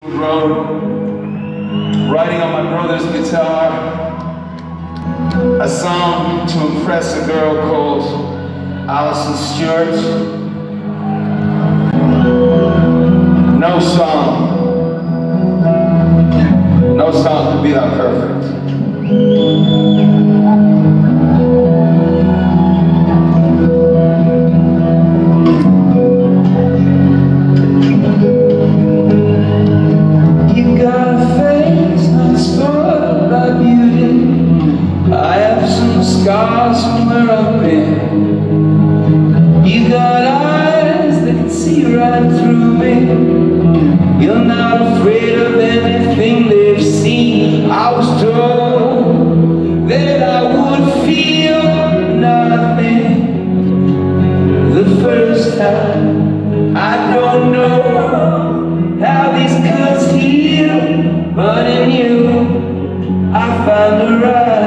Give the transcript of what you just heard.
Road, writing on my brother's guitar a song to impress a girl called Alison Stewart. No song could be that perfect. Scars from where I've been. You got eyes that can see right through me. You're not afraid of anything they've seen. I was told that I would feel nothing the first time. I don't know how these cuts heal, but in you I found the right.